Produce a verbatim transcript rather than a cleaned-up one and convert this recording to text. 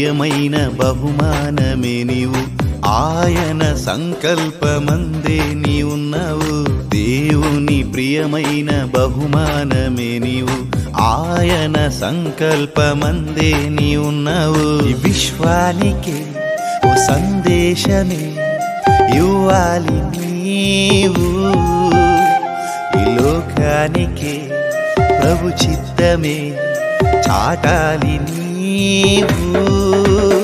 ప్రియమైన బహుమానమే నీవు, ఆయన సంకల్పమందే నీ ఉన్నావు. దేవుని ప్రియమైన బహుమానమే నీవు, ఆయన సంకల్పమందే నీ ఉన్నావు. ఈ విశ్వానికి ఓ సందేశమే ఇవ్వాలి నీవు, ఈ లోకానికి ప్రభు చిత్తమే చాటాలి నీవు.